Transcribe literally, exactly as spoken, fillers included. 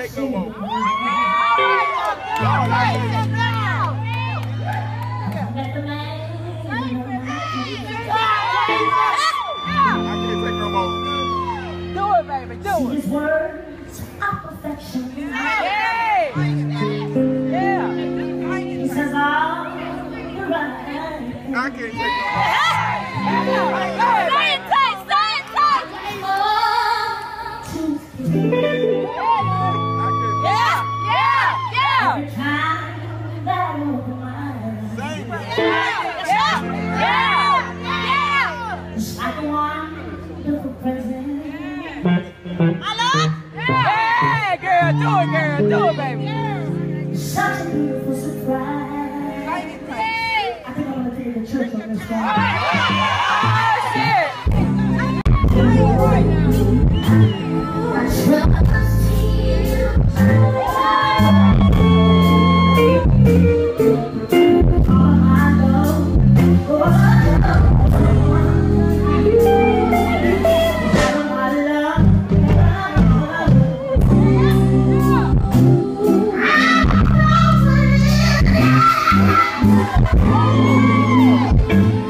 take no more. Do it, baby, do it. His words of perfection. Yeah. Yeah. He says all the right. I can't take no more. Say it tight, say it tight. Yeah, yeah, yeah. Every time that I open my eyes, Yeah, yeah, yeah. it's like a wonderful present. Hello? Yeah, girl, do it, girl, do it, baby. Such a beautiful surprise. I think I'm gonna take you to church on this one. Oh, shit! I trust you. All my love. Oh, oh, oh.